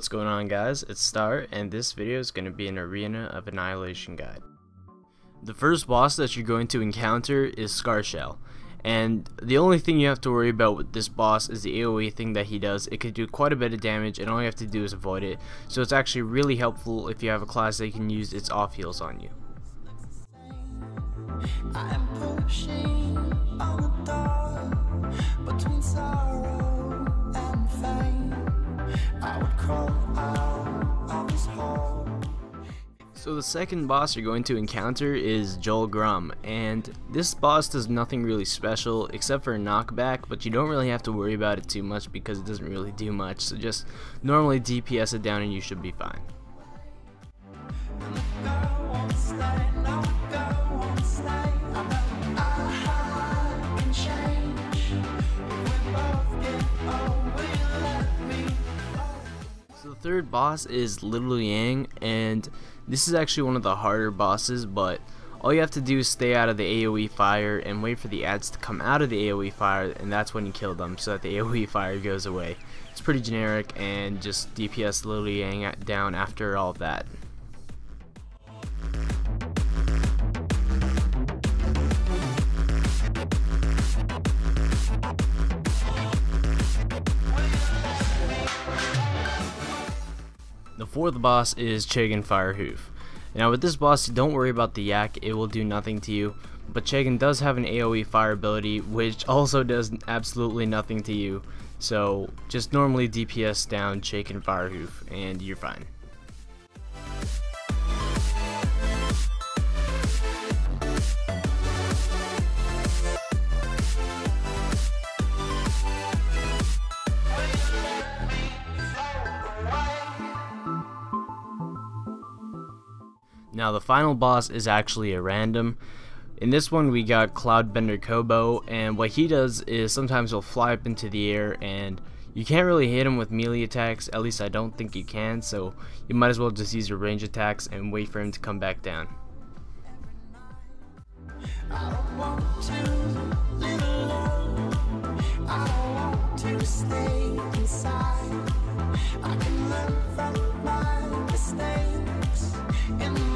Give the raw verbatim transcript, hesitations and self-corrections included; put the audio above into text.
What's going on, guys? It's Star, and this video is going to be an Arena of Annihilation guide. The first boss that you're going to encounter is Scarshell, and the only thing you have to worry about with this boss is the AoE thing that he does. It could do quite a bit of damage, and all you have to do is avoid it, so it's actually really helpful if you have a class that can use its off heals on you. I am pushing on the door between sorrow and fame. I would crawl out of this hole. So the second boss you're going to encounter is Joel Grum, and this boss does nothing really special except for a knockback, but you don't really have to worry about it too much because it doesn't really do much, so just normally D P S it down and you should be fine. So the third boss is Little Yang, and this is actually one of the harder bosses, but all you have to do is stay out of the AoE fire and wait for the ads to come out of the AoE fire, and that's when you kill them so that the AoE fire goes away. It's pretty generic, and just D P S Little Yang down after all of that. The fourth boss is Chagin Firehoof. Now with this boss, don't worry about the yak, it will do nothing to you, but Chagin does have an AoE fire ability which also does absolutely nothing to you, so just normally D P S down Chagin Firehoof and you're fine. Now the final boss is actually a random. In this one we got Cloudbender Kobo, and what he does is sometimes he'll fly up into the air and you can't really hit him with melee attacks, at least I don't think you can, so you might as well just use your range attacks and wait for him to come back down. I don't want to live alone. I don't want to stay inside. I can learn from my mistakes in